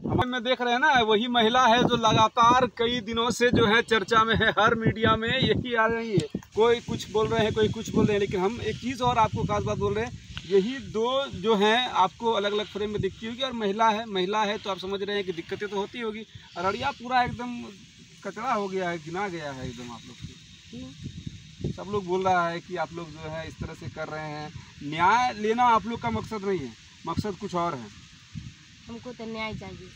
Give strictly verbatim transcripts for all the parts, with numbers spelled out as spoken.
में देख रहे हैं ना, वही महिला है जो लगातार कई दिनों से जो है चर्चा में है, हर मीडिया में यही आ रही है। कोई कुछ बोल रहे हैं, कोई कुछ बोल रहे हैं, लेकिन हम एक चीज़ और आपको खास बात बोल रहे हैं, यही दो जो हैं आपको अलग अलग फ्रेम में दिखती होगी। और महिला है महिला है तो आप समझ रहे हैं कि दिक्कतें तो होती होगी। अररिया पूरा एकदम कचरा हो गया है, गिना गया है एकदम आप लोग की। सब लोग बोल रहा है कि आप लोग जो है इस तरह से कर रहे हैं। न्याय लेना आप लोग का मकसद नहीं है, मकसद कुछ और है। हमको तो न्याय चाहिए,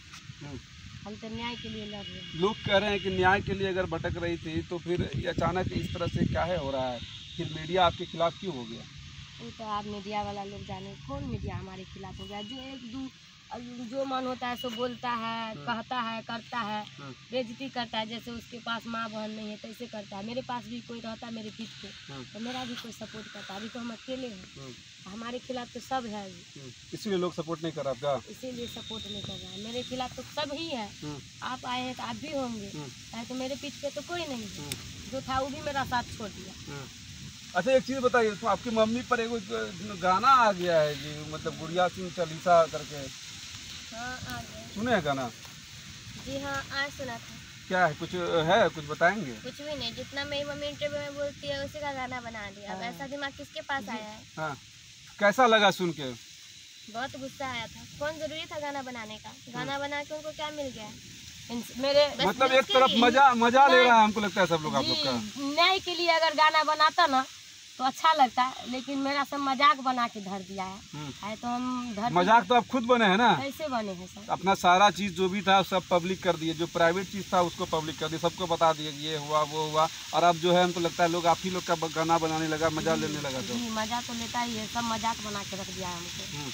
हम तो न्याय के लिए लड़ रहे हैं। लोग कह रहे हैं कि न्याय के लिए अगर भटक रही थी तो फिर अचानक इस तरह से क्या है हो रहा है, फिर मीडिया आपके खिलाफ क्यों हो गया? वो तो आप मीडिया वाला लोग जाने, कौन मीडिया हमारे खिलाफ हो गया? जो एक दो जो मन होता है सो बोलता है, कहता है, करता है, बेइज्जती करता है। जैसे उसके पास माँ बहन नहीं है तो ऐसे करता है। मेरे पास भी कोई रहता है मेरे पीठ पे तो मेरा भी कोई सपोर्ट करता है। अभी तो हम अकेले हैं, हमारे खिलाफ तो सब है, इसीलिए लोग सपोर्ट नहीं कर रहा आपका? इसीलिए सपोर्ट नहीं कर रहा है। मेरे खिलाफ तो सब ही है। आप आए हैं तो आप भी होंगे, तो मेरे पीठ पे तो कोई नहीं है। जो था वो भी मेरा साथ छोड़ दिया। अच्छा एक चीज़ बताइए, तो आपकी मम्मी पर एक गाना आ गया है जी, मतलब गुड़िया सिंह चालीसा करके। हाँ आ गया। सुने हैं गाना? जी हाँ आज सुना था। क्या है, कुछ है, कुछ बताएंगे? कुछ भी नहीं, जितना मेरी मम्मी इंटरव्यू में बोलती है उसी का गाना बना दिया। हाँ। ऐसा दिमाग किसके पास आया है? हाँ, कैसा लगा सुन के? बहुत गुस्सा आया था। कौन जरूरी था गाना बनाने का? गाना बना के उनको क्या मिल गया? मेरे मतलब एक तरफ मजा मजा ले रहा है, हमको लगता है सब लोग आप लोग का। न्याय के लिए अगर गाना बनाता ना तो अच्छा लगता है, लेकिन मेरा सब मजाक बना के धर दिया है। है तो हम धर मजाक तो आप खुद बने हैं ना? कैसे बने हैं सर? अपना सारा चीज जो भी था सब पब्लिक कर दिए, जो प्राइवेट चीज था उसको पब्लिक कर दिया, सबको बता दिए ये हुआ वो हुआ। और अब जो है हमको लगता है लोग आप ही लोग का गाना बनाने लगा, मजा लेने लगा। तो मजा तो लेता ही है, सब मजाक बना के रख दिया है हमको।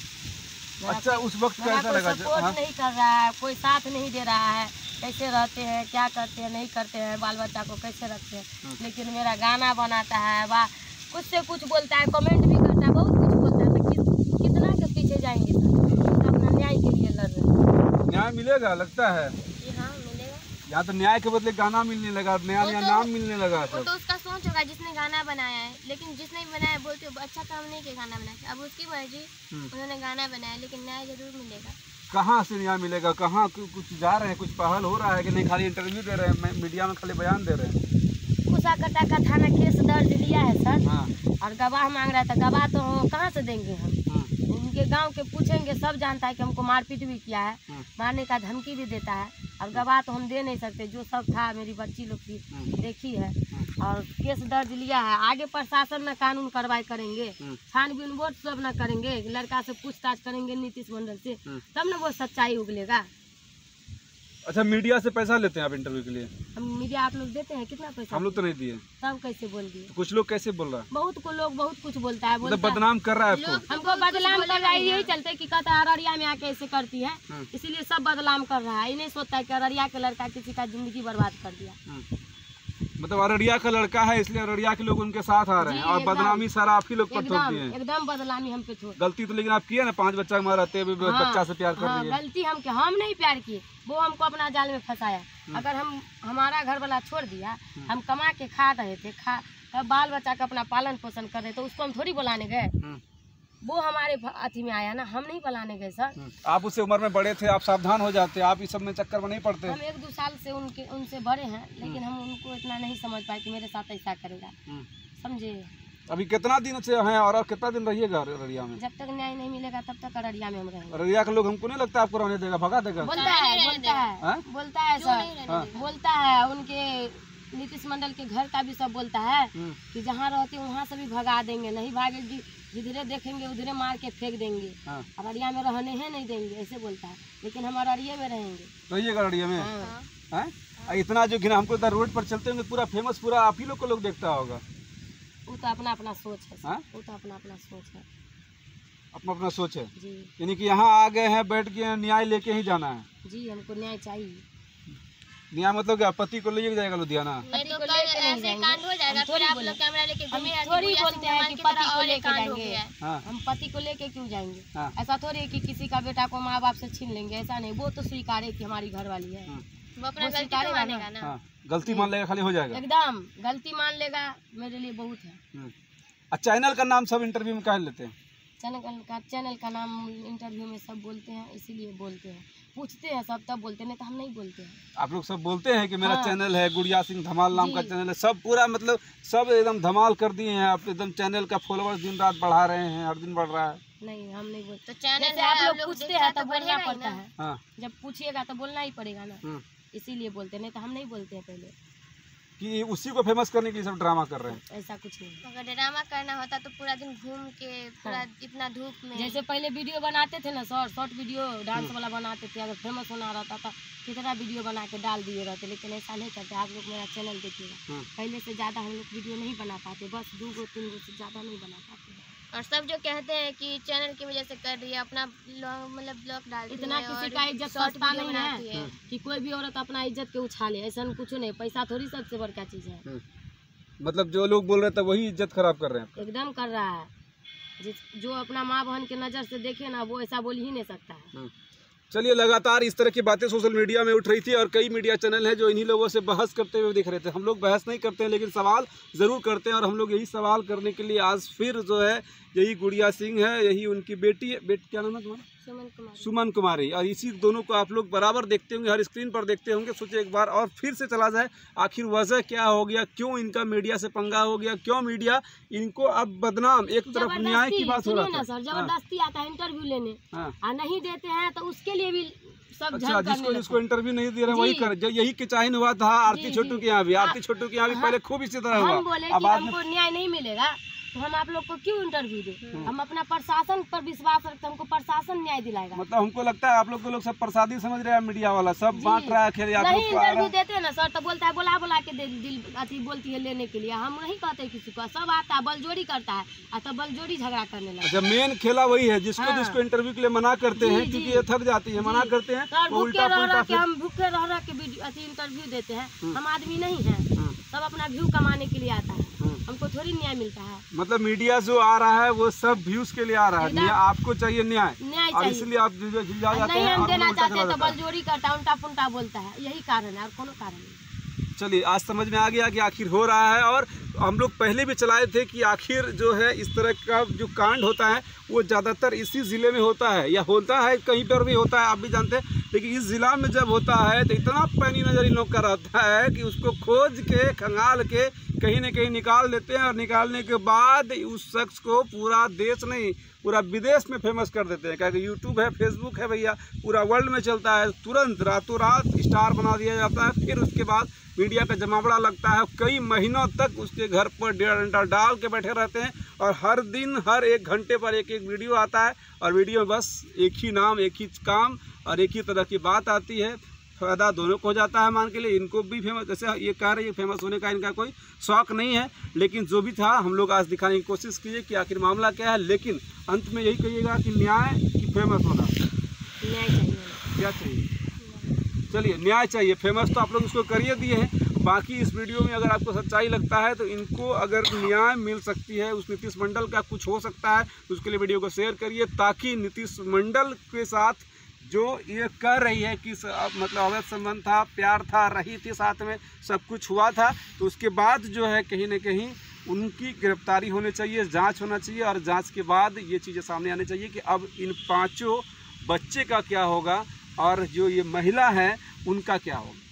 अच्छा उस वक्त कैसा लगा? सपोर्ट हाँ? नहीं कर रहा है, कोई साथ नहीं दे रहा है। कैसे रहते हैं, क्या करते हैं, नहीं करते हैं, बाल बच्चा को कैसे रखते हैं। लेकिन मेरा गाना बनाता है, वाह कुछ से कुछ बोलता है, कमेंट भी करता है, बहुत कुछ बोलता है। तो कि, कितना के पीछे जाएंगे सर? तो अपना न्याय के लिए लड़ रहे हैं। न्याय मिलेगा लगता है? जी हाँ मिलेगा। यहाँ तो न्याय के बदले गाना मिलने लगा, नया नया नाम मिलने लगा। वो तो उसका सोच होगा जिसने गाना बनाया है, लेकिन जिसने बनाया बोलते अच्छा काम नहीं किया गाना बनाया। अब उसकी मर्जी, उन्होंने गाना बनाया, लेकिन न्याय जरूर मिलेगा। कहाँ से न्याय मिलेगा? कहाँ कुछ जा रहे हैं, कुछ पहल हो रहा है कि नहीं? खाली इंटरव्यू दे रहे हैं, मीडिया में खाली बयान दे रहे हैं। कुसाकटा का थाना केस दर्ज लिया है सर। हाँ। और गवाह मांग रहा था, गवाह तो कहाँ से देंगे हम? हाँ। उनके गांव के पूछेंगे, सब जानता है कि हमको मारपीट भी किया है। हाँ। मारने का धमकी भी देता है, और गवाह तो हम दे नहीं सकते। जो सब था मेरी बच्ची लोग की देखी है, और केस दर्ज लिया है। आगे प्रशासन में कानून कार्रवाई करेंगे, छानबीन वोट सब न करेंगे, लड़का से पूछताछ करेंगे नीतीश मंडल से, तब न वो सच्चाई उगलेगा। अच्छा मीडिया से पैसा लेते हैं आप इंटरव्यू के लिए? हम मीडिया आप लोग देते हैं? कितना पैसा? हम लोग तो नहीं दिए। सब कैसे बोल दिए? तो कुछ लोग कैसे बोल रहा है? बहुत को लोग बहुत कुछ बोलता है, बोलता मतलब बदनाम कर रहा है आपको? हमको बदनाम कर रहा है, यही चलते कि कहता है अररिया में आके ऐसे करती है, इसीलिए सब बदनाम कर रहा है। ये नहीं सोचता है कि अररिया का लड़का किसी का जिंदगी बर्बाद कर दिया। मतलब अररिया का लड़का है इसलिए अररिया के लोग उनके साथ आ रहे हैं, और बदनामी सारा आप ही लोग पर थोप दिए हैं। एकदम बदनामी हम पे थोप। गलती तो लेकिन आप किए ना, पांच बच्चा हमारा रहते हुए बच्चा से प्यार कर रही है। गलती हम के हम नहीं प्यार किए, वो हमको अपना जाल में फंसाया। अगर हम हमारा घर वाला छोड़ दिया, हम कमा के खा रहे थे, खा बाल बच्चा का अपना पालन पोषण कर रहे थे, उसको हम थोड़ी बुलाने गए। वो हमारे अति में आया ना, हम नहीं बुलाने गए सर। आप उससे उम्र में बड़े थे, आप सावधान हो जाते, आप इस सब में चक्कर में नहीं पड़ते। हम एक दो साल से उनके उनसे बड़े हैं, लेकिन हम उनको इतना नहीं समझ पाए कि मेरे साथ ऐसा करेगा, समझे। अभी कितना दिन से हैं और कितना दिन रहिएगा अररिया में? जब तक न्याय नहीं मिलेगा तब तक अररिया में हम रहेंगे। अररिया के लोग हमको नहीं लगता आपको रहने देगा, भगा देगा। बोलता है बोलता है बोलता है सर, बोलता है। उनके नीतीश मंडल के घर का भी सब बोलता है कि जहाँ रहते वहाँ से भी भगा देंगे, नहीं भागे जिधरे देखेंगे उधरे मार के फेंक देंगे। हाँ। अररिया में रहने ही नहीं देंगे, ऐसे बोलता है। लेकिन हम अररिया में रहेंगे। रहिएगा अररिया में? हाँ। हाँ? इतना जो घिना हमको रोड पर चलते होंगे पूरा फेमस, पूरा आप ही लोग को लोग देखता होगा। वो तो अपना अपना सोच है। हाँ? वो तो अपना अपना सोच है, अपना अपना सोच है जी। यानी कि यहाँ आ गए हैं, बैठ के न्याय लेके ही जाना है जी। हमको न्याय चाहिए। न्याय मतलब क्या, पति को लेके जाएगा लुधियाना? नहीं तो लेके नहीं जाएंगे, हो जाएगा। थोड़ी आप लोग कैमरा लेके घूमे, थोड़ी बोलते हैं कि पति को लेके जाएंगे। हम पति को लेके क्यों जाएंगे? ऐसा थोड़ी है कि किसी का बेटा को माँ बाप से छीन लेंगे, ऐसा नहीं। वो तो स्वीकारे कि हमारी घर वाली है, वो अपना गलती मानेगा ना। गलती मान लेगा, खाली हो जाएगा। एकदम गलती मान लेगा, मेरे लिए बहुत है। अच्छा चैनल का नाम सब इंटरव्यू में कह लेते हैं? चैनल का चैनल का नाम इंटरव्यू में सब बोलते हैं, इसीलिए बोलते हैं। पूछते हैं सब तब बोलते, नहीं तो हम नहीं बोलते हैं। आप लोग सब बोलते हैं कि मेरा हाँ। चैनल है, गुड़िया सिंह धमाल नाम का चैनल है, सब पूरा मतलब सब एकदम धमाल कर दिए हैं आप, एकदम चैनल का फॉलोअर्स दिन रात बढ़ा रहे हैं, हर दिन बढ़ रहा है। नहीं हम नहीं बोलते। तो चैनल आप लोग पूछते हैं तो बोलना बढ़ेगा ही पड़ता ना। है, हाँ। जब पूछिएगा तो बोलना ही पड़ेगा ना, हम्म। इसीलिए बोलते, नहीं तो हम नहीं बोलते हैं पहले। कि उसी को फेमस करने के लिए सब ड्रामा कर रहे हैं। ऐसा कुछ नहीं। अगर ड्रामा करना होता तो पूरा दिन घूम के पूरा हाँ। इतना धूप में, जैसे पहले वीडियो बनाते थे ना शॉर्ट शॉर्ट वीडियो डांस वाला बनाते थे, अगर फेमस होना रहता था कितना वीडियो बना के डाल दिए रहते, लेकिन ऐसा नहीं करते। आप लोग मेरा चैनल देखिएगा, हम्म। पहले से ज़्यादा हम लोग वीडियो नहीं बना पाते, बस दो गो तीन गो से ज़्यादा नहीं बना पाते। और सब जो कहते हैं कि चैनल की वजह से कर रही है, अपना ब्लॉग मतलब ब्लॉग डाल रही इतना है किसी और का इज्जत शॉर्ट सस्ता वीडियो नहीं बनाती है है। कि कोई भी औरत अपना इज्जत के उछाले, ऐसा कुछ नहीं। पैसा थोड़ी सबसे बड़का चीज़ है। मतलब जो लोग बोल रहे थे वही इज्जत खराब कर रहे हैं। एकदम कर रहा है। जिस जो अपना माँ बहन के नज़र से देखे ना, वो ऐसा बोल ही नहीं सकता है। चलिए, लगातार इस तरह की बातें सोशल मीडिया में उठ रही थी और कई मीडिया चैनल हैं जो इन्हीं लोगों से बहस करते हुए दिख रहे थे। हम लोग बहस नहीं करते हैं, लेकिन सवाल ज़रूर करते हैं, और हम लोग यही सवाल करने के लिए आज फिर जो है यही गुड़िया सिंह है, यही उनकी बेटी है। बेटी क्या नाम है तुम्हारा? सुमन कुमार। सुमन कुमारी। और इसी दोनों को आप लोग बराबर देखते होंगे, हर स्क्रीन पर देखते होंगे। सोचे एक बार और फिर से चला जाए, आखिर वजह क्या हो गया, क्यों इनका मीडिया से पंगा हो गया, क्यों मीडिया इनको अब बदनाम, एक तरफ न्याय की बात हो रहा ना था सर, जबरदस्ती आता है इंटरव्यू लेने, हाँ। और नहीं देते हैं तो उसके लिए भी सब अच्छा, जिसको जिसको इंटरव्यू नहीं दे रहे वही कर, जो यही किचाइन हुआ था आरती जी, छोटू जी। के यहाँ भी, आरती छोटू के यहाँ भी पहले खूब इसी तरह हुआ। हम बोले अब कि बाद हमको न्याय नहीं मिलेगा तो हम आप लोग को क्यों इंटरव्यू दे? हम अपना प्रशासन पर विश्वास रखते हैं, हमको प्रशासन न्याय दिलाएगा। मतलब हमको लगता है आप लोग को लोग सब प्रसादी समझ रहे हैं, मीडिया वाला सब बांट रहा है। खेल आप नहीं लोग को आ रहा इंटरव्यू है। देते हैं ना सर, तो बोलता है बुला बुला के दे दिल अति बोलती है लेने के लिए। हम नहीं कहते किसी को, सब आता है बलजोड़ी करता है, और तब बलजोड़ी झगड़ा करने लगता है। अच्छा, मेन खेला वही है जिसको हाँ। जिसको इंटरव्यू के लिए मना करते जी, हैं, जी। क्योंकि ये थक जाती है, मना करते हैं, सर वो भूखे उल्टा रह पुल्टा रह के फिर हम भूखे रह रह के वीडियो अति इंटरव्यू देते हैं। हम आदमी नहीं हैं, हम्म। सब अपना व्यू कमाने के लिए आता है, हम्म। हमको थोड़ी न्याय मिलता है। मतलब मीडिया जो आ रहा है वो सब व्यूज के लिए आ रहा है, एकदम। न्याय आपको चाहिए, न्याय न्याय और चाहिए। इसलिए आप जो- जो झिझा जाते नहीं हैं हम और देना उल्टा चाहते चला तो जाता है। बलजोड़ी करता है, उल्टा पुल्टा बोलता है, यही कारण है और कोनो कारण नहीं। चलिए, आज समझ में आ गया कि आखिर हो रहा है। और हम लोग पहले भी चलाए थे कि आखिर जो है इस तरह का जो कांड होता है वो ज़्यादातर इसी ज़िले में होता है, या होता है कहीं पर भी होता है, आप भी जानते हैं। लेकिन इस ज़िला में जब होता है तो इतना पैनी नज़र इन लोग का रहता है कि उसको खोज के खंगाल के कहीं न कहीं निकाल देते हैं, और निकालने के बाद उस शख्स को पूरा देश नहीं पूरा विदेश में फेमस कर देते हैं। क्योंकि यूट्यूब है, फेसबुक है भैया, पूरा वर्ल्ड में चलता है। तुरंत रातों रात स्टार बना दिया जाता है, फिर उसके बाद मीडिया का जमावड़ा लगता है। कई महीनों तक उसके घर पर डेढ़ घंटा डाल के बैठे रहते हैं, और हर दिन हर एक घंटे पर एक एक वीडियो आता है, और वीडियो में बस एक ही नाम, एक ही काम और एक ही तरह की बात आती है। फायदा दोनों को हो जाता है, मान के लिए इनको भी फेमस, जैसे ये कह रहे हैं फेमस होने का इनका कोई शौक नहीं है, लेकिन जो भी था हम लोग आज दिखाने की कोशिश कीजिए कि आखिर मामला क्या है। लेकिन अंत में यही कहिएगा कि न्याय की फेमस होना, न्याय चाहिए। क्या चाहिए? चलिए, न्याय चाहिए। फेमस तो आप लोग उसको करिए दिए हैं, बाकी इस वीडियो में अगर आपको सच्चाई लगता है तो इनको अगर न्याय मिल सकती है, उस नीतीश मंडल का कुछ हो सकता है, तो उसके लिए वीडियो को शेयर करिए, ताकि नीतीश मंडल के साथ जो ये कह रही है कि मतलब अवैध संबंध था, प्यार था, रही थी साथ में, सब कुछ हुआ था, तो उसके बाद जो है कहीं ना कहीं उनकी गिरफ्तारी होनी चाहिए, जांच होना चाहिए, और जांच के बाद ये चीज़ें सामने आनी चाहिए कि अब इन पांचों बच्चे का क्या होगा और जो ये महिला है उनका क्या होगा।